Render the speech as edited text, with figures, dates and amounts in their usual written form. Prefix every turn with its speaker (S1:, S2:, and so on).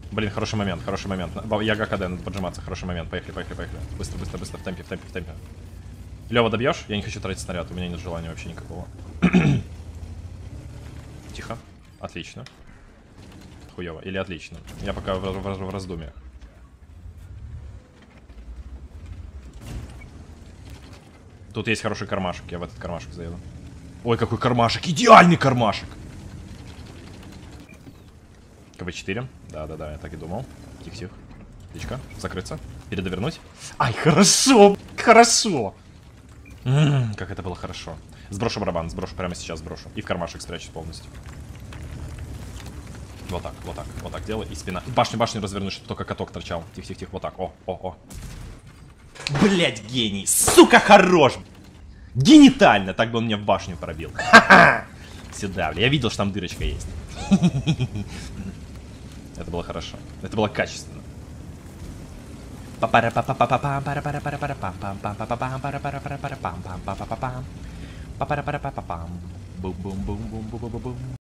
S1: Блин, хороший момент, хороший момент. Яга КД, надо поджиматься, хороший момент. Поехали, поехали, поехали. Быстро, быстро, быстро, в темпе, в темпе, в темпе. Лева, добьешь? Я не хочу тратить снаряд, у меня нет желания вообще никакого. Тихо. Отлично. Хуёво. Или отлично. Я пока в раздумьях. Тут есть хороший кармашек, я в этот кармашек заеду. Ой, какой кармашек! Идеальный кармашек! КВ-4. Да-да-да, я так и думал. Тихо-тихо. Птичка. Закрыться. Передовернуть. Ай, хорошо! Хорошо! Как это было хорошо. Сброшу барабан, сброшу прямо сейчас, сброшу. И в кармашек спрячусь полностью. Вот так делай. И спина. Башню разверну, чтобы только каток торчал. Тихо-тихо-тихо. Вот так. О. Блять, гений. Сука, хорош! Генитально! Так бы он меня в башню пробил. Ха-ха! Сюда, бля. Я видел, что там дырочка есть. Это было хорошо. Это было качественно. Бум-бум-бум-бум-бум-бум-бум.